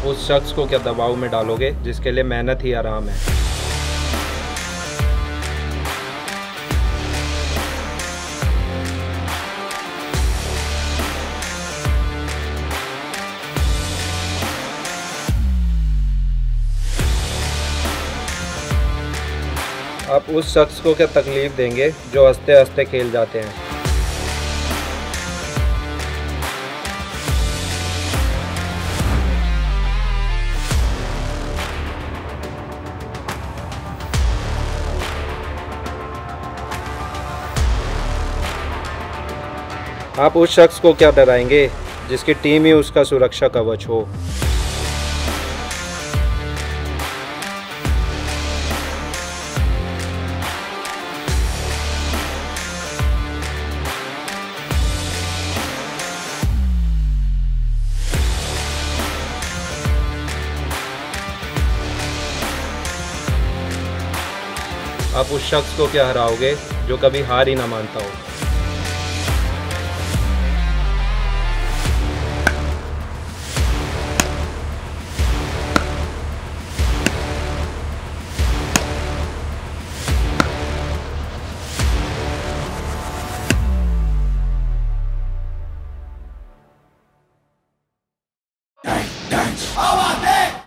उस शख्स को क्या दबाव में डालोगे जिसके लिए मेहनत ही आराम है। आप उस शख्स को क्या तकलीफ़ देंगे जो हंसते हंसते खेल जाते हैं। आप उस शख्स को क्या डराएंगे जिसकी टीम ही उसका सुरक्षा कवच हो। आप उस शख्स को क्या हराओगे जो कभी हार ही ना मानता हो।